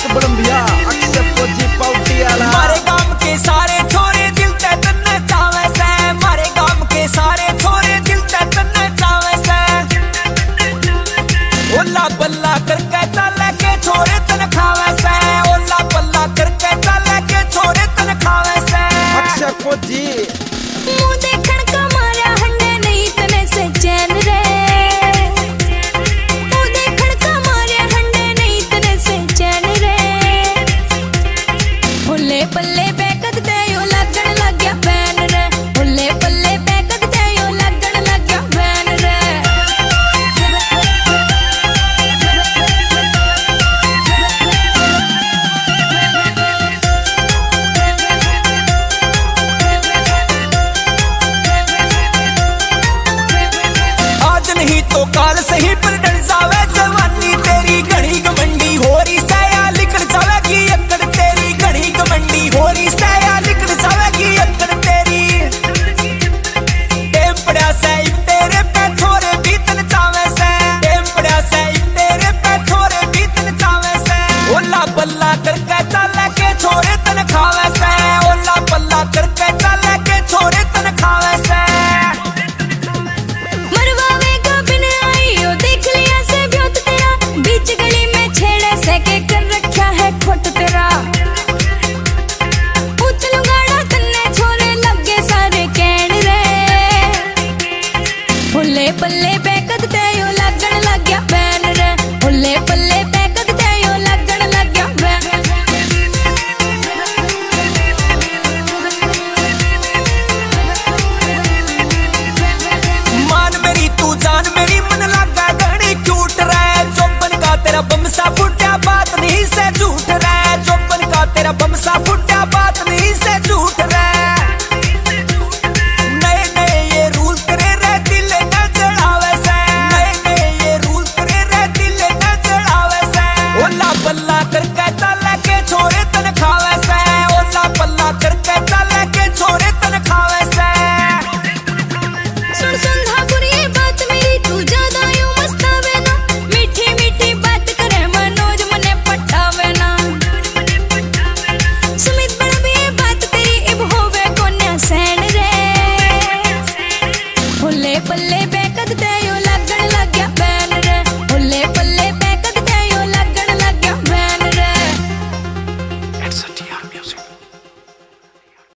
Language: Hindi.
एक बड़म्बिया अक्षर फौजी पाउटियाला। मारे गांव के सारे छोरे दिल ते तन्ने चावे से, मारे गांव के सारे छोरे दिल ते तन्ने चावे से। ओला बल्ला करके चले के छोरे तन खावे से, ओला बल्ला करके चले के छोरे तन खावे से। अक्षर फौजी मुंह देखण का मारा हंडे नहीं तने से चैन रे, मुंह देखण का मारा हंडे नहीं तने से चैन रे। हुल्ले पल्ले बैकद ते यो लगन लग गया बैन रे, हुल्ले पल्ले बैकद ते यो लगन लग गया बैन रे। नहीं तो काल सही पर डर जावे जवानी तेरी, घड़ी घमंडी हो रही सया लिखड़ जावेगी अकड़ तेरी, घड़ी घमंडी हो रही सया लिखड़ जावेगी अकड़ तेरी। टेम पड़ा सही तेरे पे छोरे बीतन चावे से, टेम पड़ा सही तेरे पे छोरे बीतन चावे से। ओला बल्ला करके चले के छोरे तन खावे से, ओला बल्ला करके चले के छोरे तन खावे से। बीच गली में छेड़े से के कर रखा है खोट तेरा, उछलू गाड़ा तन्ने छोरे लगे सारे कैन रे। हुल्ले पल्ले बैकद ते यो लगन लग गया बैन रे, हुल्ले पल्ले बैकद ते यो लगन लग गया बैन। मान मेरी तू जान मेरी मन लगा घड़ी क्यूट रहे, तेरा बमसा फुटिया बात नहीं से झूठ रहा, चौपन का तेरा बमसा फुट